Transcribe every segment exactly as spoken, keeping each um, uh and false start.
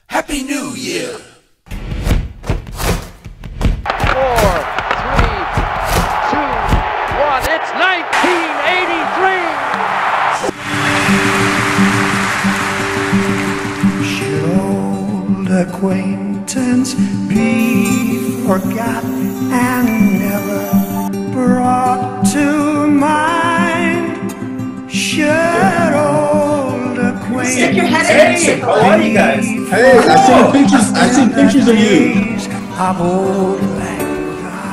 Happy New Year! Four, three, two, one. It's nineteen eighty-three! Should old acquaintance be forgotten and never brought to mind? Should old acquaintance Stick your head in and shake. How are you guys? Hey, I seen pictures. I seen pictures of you. of old lang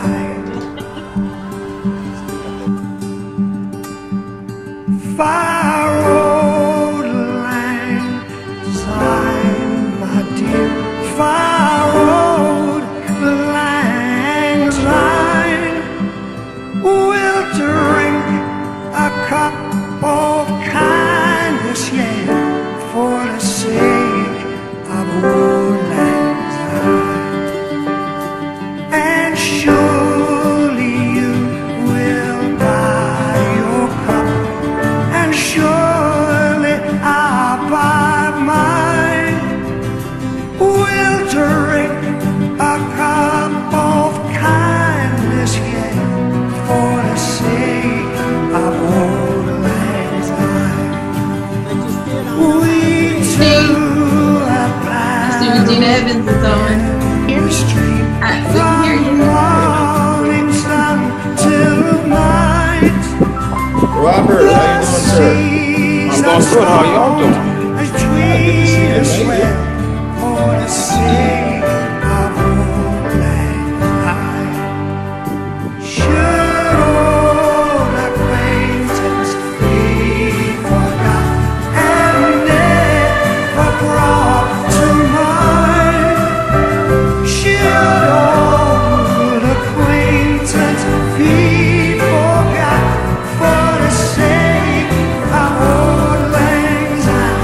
syne. Far old lang syne, my dear. Far old lang syne. We'll drink a cup of kindness, yeah, for the sake of old lang syne. And surely you will buy your cup, and surely I'll buy mine. We'll drink a cup of kindness, yeah, for the sake of old lang syne. We two have planned Gina Evans is on. the street Uh, we can hear from you. morning sun till night. Robert, how you doing, sir? I'm doing good. How y'all doing? As Good to see you, we mate. sweat for the sake of old lang syne. Should old acquaintance be forgot and never brought to mind? Should old acquaintance be forgot for the sake of old lang syne?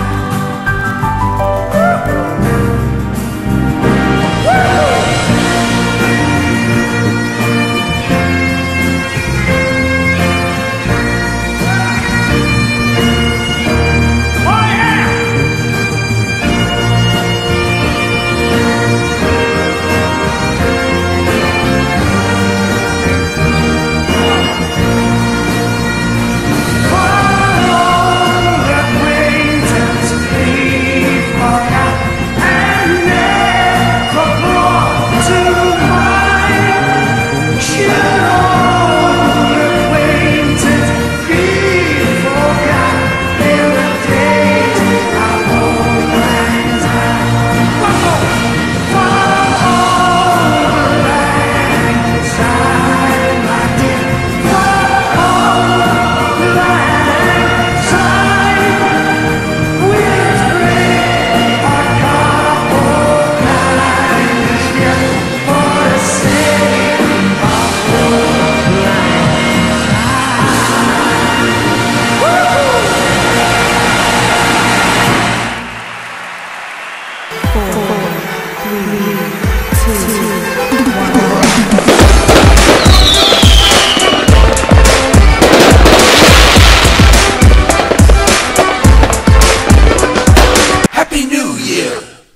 Happy New Year!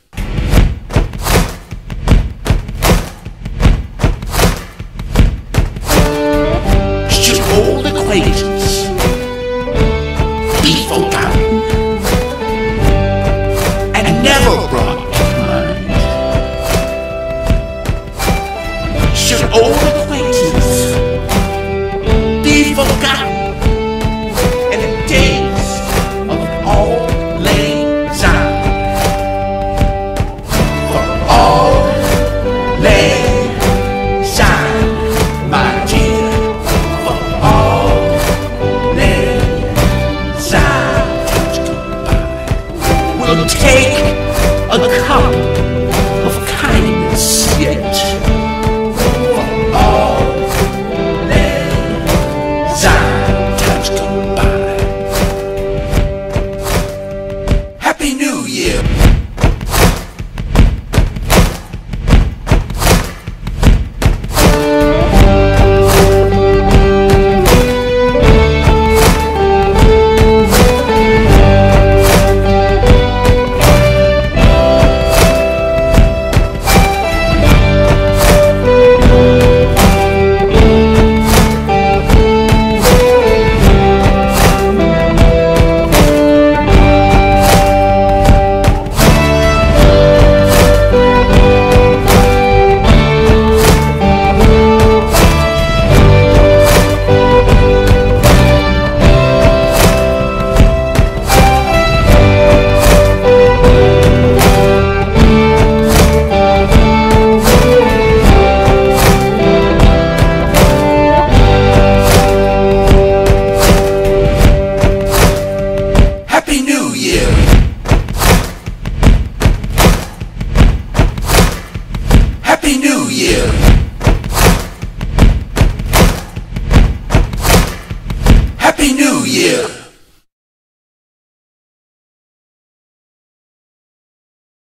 Should old acquaintance be forgotten and never brought to mind? Should old acquaintance be forgotten in the days of old lang syne? For all lang syne, my dear. For all lang syne, touch goodbye. We'll take a cup of kindness yet. For all lang syne, touch goodbye. Happy New Year! Happy New Year! Happy New Year!